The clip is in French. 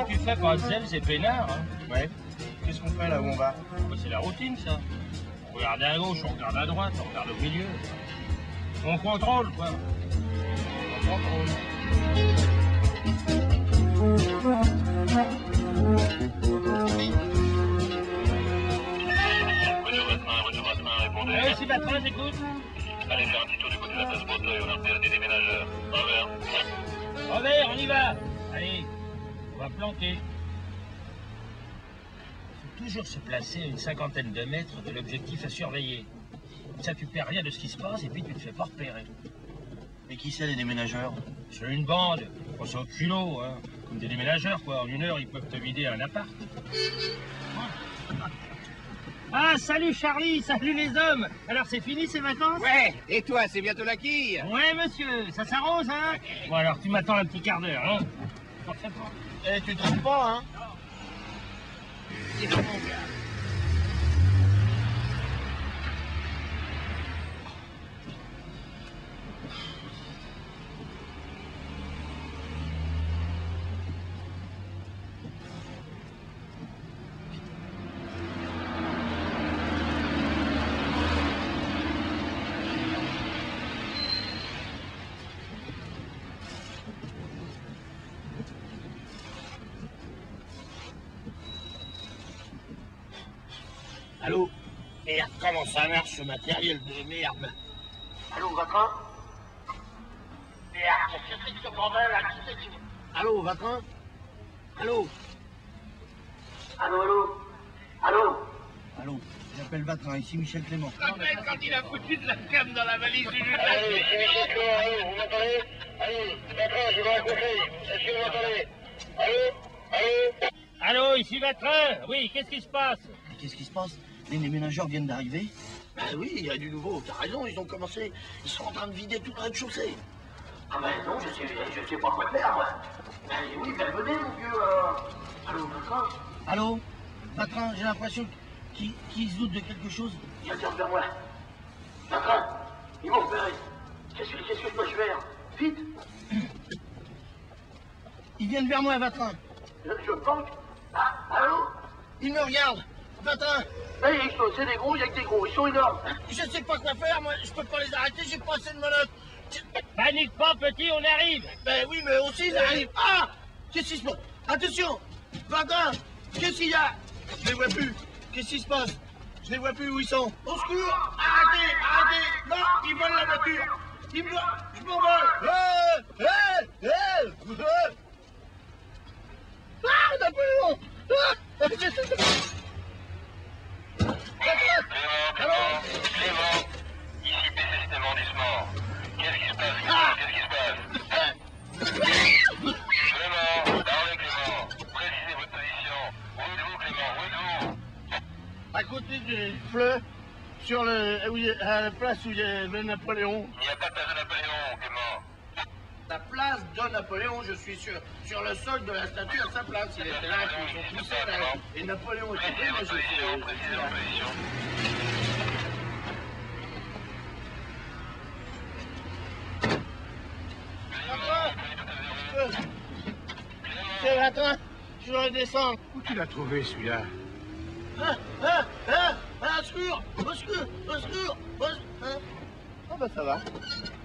que tu fais, Marcel, c'est peinard. Hein. Ouais. Qu'est-ce qu'on fait là où on va? Bah, c'est la routine, ça. On regarde à gauche, on regarde à droite, on regarde au milieu. On contrôle, quoi. On contrôle. Répondez. Oui, c'est Batman, j'écoute. Allez faire un petit tour du côté de la place Breteuil, on a repéré des déménageurs. Envers. Robert, on y va. Allez, on va planter. Il faut toujours se placer à une cinquantaine de mètres de l'objectif à surveiller. Comme ça, tu perds rien de ce qui se passe et puis tu te fais pas repérer. Mais qui c'est les déménageurs? C'est une bande. On s'en culot, hein. Comme des déménageurs, quoi. En 1 heure, ils peuvent te vider un appart. Ah, salut Charlie, salut les hommes. Alors, c'est fini ces vacances? Ouais, et toi, c'est bientôt la quille? Ouais, monsieur, ça s'arrose, hein? Bon, alors, tu m'attends un petit quart d'heure, hein? Eh, tu te trompes pas, hein? Dis donc, mon gars. Allô? Merde, comment ça marche ce matériel de merde? Allô, Vatrin? Merde, qu'est-ce que c'est que ce bordel là? Qui c'est qui... Allô, Vatrin? Allô? Allô, allô? Allô? Allô? J'appelle Vatrin, ici Michel Clément. Rappelle quand il a foutu de la crème dans la valise du Judas. Allez, c'est Michel Clément, allô, vous m'entendez? Allez, Batman, je vais raccrocher. Est-ce que vous m'entendez? Allô? Allô? Allô, ici Vatrin. Oui, qu'est-ce qui se passe? Qu'est-ce qui se passe? Les déménageurs viennent d'arriver? Ben oui, il y a du nouveau, t'as raison, ils ont commencé. Ils sont en train de vider toute la rez-de-chaussée. Ah ben non, je sais pas quoi faire, moi. Ben oui, ben venez, mon vieux. Allô, Vatrin? Allô? Vatrin, j'ai l'impression qu'ils se doutent de quelque chose. Viens vers moi. Vatrin, ils m'ont repéré. Qu'est-ce que je peux faire? Vite. Ils viennent vers moi, Vatrin. Je pense. Ah, allô? Ils me regardent. Vatrin. Hey, c'est des gros, il y a que des gros, ils sont énormes. Je sais pas quoi faire, moi, je peux pas les arrêter, j'ai pas assez de menottes. Panique pas, petit, on arrive. Ben oui, mais aussi ils arrivent. Ah! Qu'est-ce qui se passe? Attention! Vatrin! Qu'est-ce qu'il y a? Je les vois plus. Qu'est-ce qui se passe? Je les vois plus où ils sont. Au secours! Arrêtez! Arrêtez! Non! Ils volent la voiture! Ils me volent! Je m'envole! Ah! Napoléon! Ah! Clément, ici PC établissement. Qu'est-ce qui se passe? Qu'est-ce qui se passe? Clément, parlez Clément. Précisez votre position. Où êtes-vous Clément? Où êtes-vous? À côté du fleuve, sur à la place où il y a le Napoléon. Il n'y a pas de place de Napoléon, Clément. La place de Napoléon, je suis sur le sol de la statue à sa place. Il était là, ils ont poussé là. Et Napoléon était Précisez là, votre position. Précisez votre position. C'est Vatrin, je dois redescendre. Où tu l'as trouvé, celui-là? Au secours, au secours, au secours, au secours. Ah bah ça va.